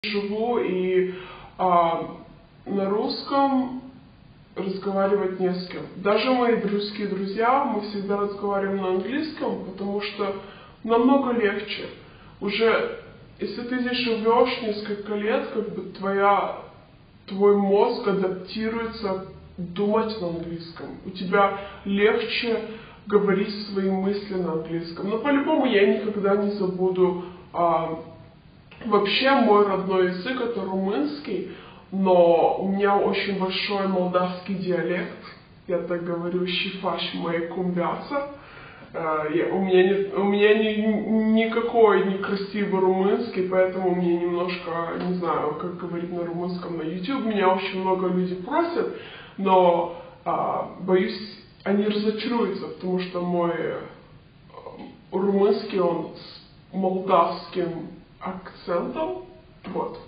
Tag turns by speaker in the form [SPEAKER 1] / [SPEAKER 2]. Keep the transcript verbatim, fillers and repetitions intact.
[SPEAKER 1] живу, и а, на русском разговаривать не с кем. Даже мои русские друзья, мы всегда разговариваем на английском, потому что намного легче. Уже, если ты здесь живешь несколько лет, как бы твоя, твой мозг адаптируется думать на английском. У тебя легче говорить свои мысли на английском. Но по-любому я никогда не забуду а, вообще мой родной язык — это румынский, но у меня очень большой молдавский диалект. Я так говорю: «Щифаш моей кумбяса». Uh, у меня, не, у меня не, никакой некрасивый румынский, поэтому мне немножко, не знаю, как говорить на румынском на YouTube. Меня очень много людей просят, но uh, боюсь, они разочаруются, потому что мой uh, румынский, он с молдавским акцентом. Вот.